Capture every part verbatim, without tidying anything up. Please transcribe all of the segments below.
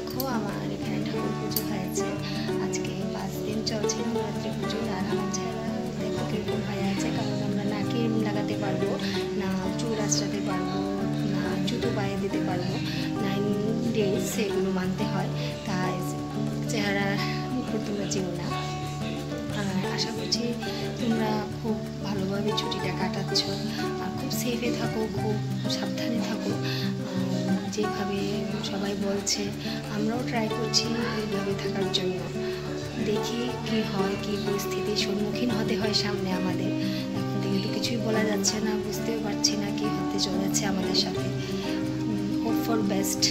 দেখো আমার এখানে ঠাকুর পুজো হয়েছে। আজকে পাঁচ দিন চলছে নবরাত্রি পুজো। আর আমার ছেলেরা দেখো কীরকম হয়ে আছে, কারণ আমরা না ক্রিম লাগাতে পারবো, না চুল আঁচড়াতে পারবো, না জুতো পায়ে দিতে পারবো। নাইন ডেজ সেগুলো মানতে হয়, তাই চেহারার উপর তোমরা যেও না। আর আশা করছি তোমরা খুব ভালোভাবে ছুটিটা কাটাচ্ছ আর খুব সেফে থাকো, খুব সাবধানে থাকো। যেভাবে সবাই বলছে আমরাও ট্রাই করছি এইভাবে থাকার জন্য। দেখি কি হয়, কি পরিস্থিতির সম্মুখীন হতে হয় সামনে আমাদের। এখন থেকে তো কিছুই বলা যাচ্ছে না, বুঝতেও পারছি না কি হতে চলেছে আমাদের সাথে। Hope for best.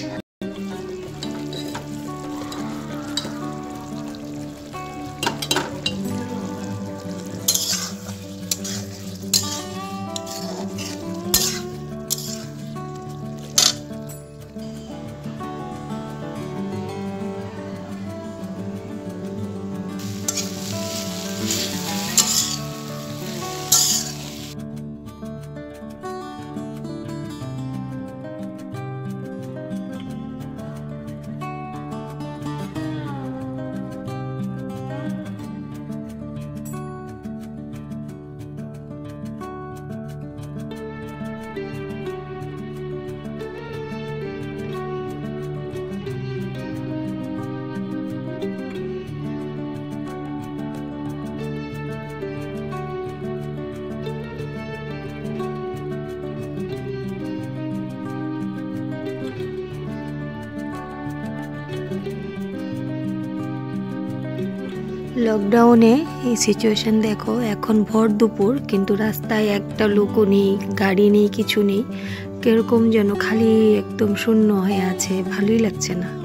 লকডাউনে এই সিচুয়েশন দেখো, এখন ভর দুপুর কিন্তু রাস্তায় একটা লোকও নেই, গাড়ি নেই, কিছু নেই। কিরকম যেন খালি একদম শূন্য হয়ে আছে, ভালোই লাগছে না।